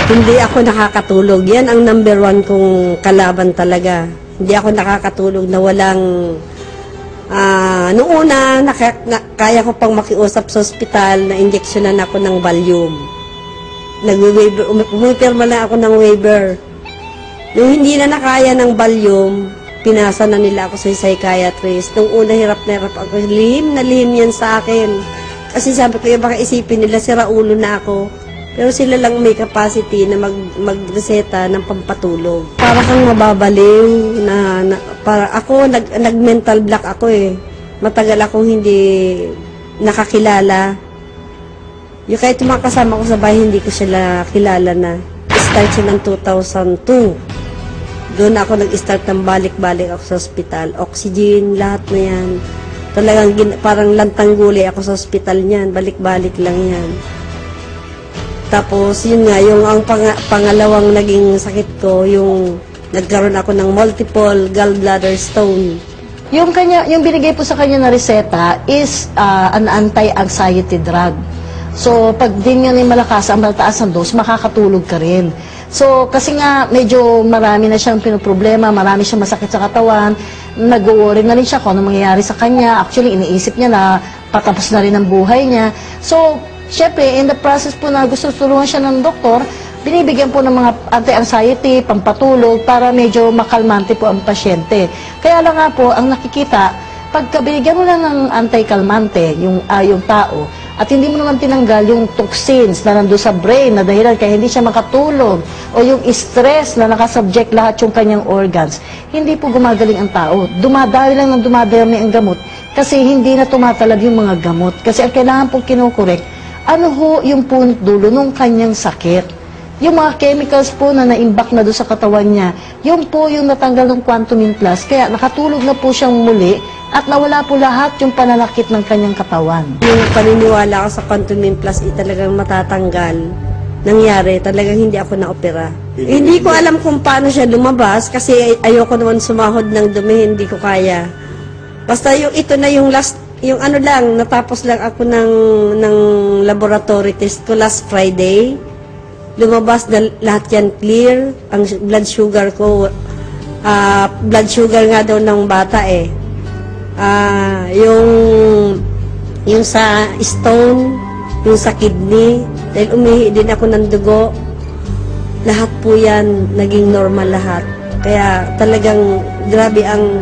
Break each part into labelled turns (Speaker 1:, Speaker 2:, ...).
Speaker 1: Hindi ako nakakatulog. Yan ang number one kong kalaban talaga. Hindi ako nakakatulog na walang... noong una, kaya ko pang makiusap sa ospital na injeksyonan ako ng Valium. Nag-waiver, umipirma na ako ng waiver. Nung hindi na nakaya ng Valium, pinasa na nila ako sa psychiatrist. Nung una, hirap na hirap ako. Lihim na lihim yan sa akin. Kasi sabi ko, baka isipin nila, sira ulo na ako. Pero sila lang may capacity na magreseta ng pampatulog. Para kang mababaliw para ako, nag-mental block ako eh. Matagal akong hindi nakakilala. Yung kahit yung mga kasama ko sa bahay, hindi ko sila kilala na. Start siya ng 2002. Doon ako nag-start ng balik-balik ako sa ospital. Oxygen, lahat na yan. Talagang parang lantang gulay ako sa ospital niyan. Balik-balik lang yan. Tapos, yun nga, yung ang pangalawang naging sakit ko, yung nagkaroon ako ng multiple gallbladder stone.
Speaker 2: Yung binigay po sa kanya na reseta is an anti-anxiety drug. So, pag din nga ni malakas, ang mataas ang dose, makakatulog ka rin. So, kasi nga, medyo marami na siyang pinoproblema, marami siyang masakit sa katawan, nag-worry na rin siya kung ano mangyayari sa kanya. Actually, iniisip niya na patapos na rin ang buhay niya. So, syempre, in the process po na gusto tulungan siya ng doktor, binibigyan po ng mga anti-anxiety, pampatulog, para medyo makalmante po ang pasyente. Kaya lang nga po, ang nakikita, pagka binigyan mo lang ng anti-calmante, yung tao, at hindi mo naman tinanggal yung toxins na nandun sa brain na dahilan kaya hindi siya makatulog, o yung stress na nakasubject lahat yung kanyang organs, hindi po gumagaling ang tao. Dumadami lang ng dumadami ang gamot kasi hindi na tumatalab yung mga gamot. Kasi ang kailangan po kinukorek, ano ho yung punot dulo nung kanyang sakit. Yung mga chemicals po na naimbak na doon sa katawan niya, yun po yung natanggal ng Quantumin Plus, kaya nakatulog na po siyang muli at nawala po lahat yung pananakit ng kanyang katawan.
Speaker 1: Yung paniniwala ko sa Quantumin Plus talagang matatanggal. Nangyari, talagang hindi ako na-opera. Hindi ko alam kung paano siya lumabas kasi ayoko naman sumahod ng dumi, hindi ko kaya. Basta yung ito na yung last, yung ano lang, natapos lang ako ng laboratory test ko last Friday. Lumabas na lahat yan clear. Ang blood sugar ko, blood sugar nga daw ng bata eh. Yung sa stone, yung sa kidney, dahil umihi din ako ng dugo, lahat po yan naging normal lahat. Kaya talagang grabe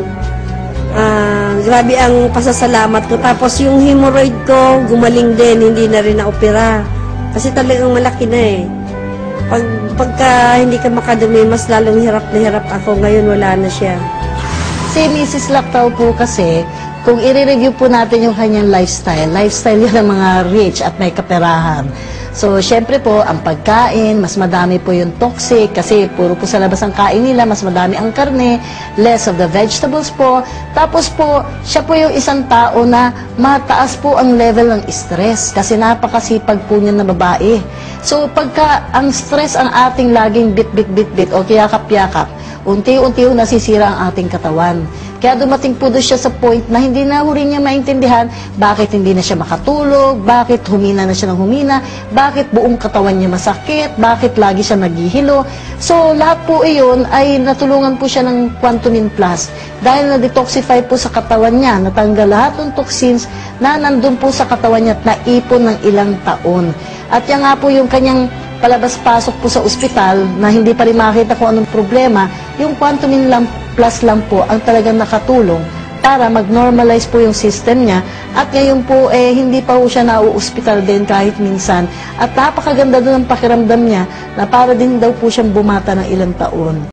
Speaker 1: ang pasasalamat ko. Tapos yung hemorrhoid ko, gumaling din, hindi na rin na-opera. Kasi talagang malaki na eh. Pagka hindi ka makadumi, mas lalong hirap na hirap ako. Ngayon wala na siya.
Speaker 2: Si Mrs. Lactau po kasi, kung i-review po natin yung kanyang lifestyle yan ng mga rich at may kaperahan. So, syempre po, ang pagkain, mas madami po yung toxic kasi puro po sa labas ang kain nila, mas madami ang karne, less of the vegetables po. Tapos po, siya po yung isang tao na mataas po ang level ng stress kasi napakasipag po niya na babae. So, pagka ang stress ang ating laging bit o kiyakap-yakap, unti-unti nasisira ang ating katawan. Kaya dumating po doon siya sa point na hindi na rin niya maintindihan bakit hindi na siya makatulog, bakit humina na siya ng humina, bakit buong katawan niya masakit, bakit lagi siya naghihilo. So, lahat po iyon ay natulungan po siya ng Quantumin Plus dahil na-detoxify po sa katawan niya, natanggal lahat ng toxins na nandun po sa katawan niya at naipon ng ilang taon. At yan nga po yung kanyang palabas-pasok po sa ospital na hindi pa rin makita kung anong problema, yung Quantumin Plus lang po ang talagang nakatulong para mag-normalize po yung system niya at ngayon po hindi pa po siya na-ospital din kahit minsan at napakaganda doon ang pakiramdam niya na para din daw po siyang bumata ng ilang taon.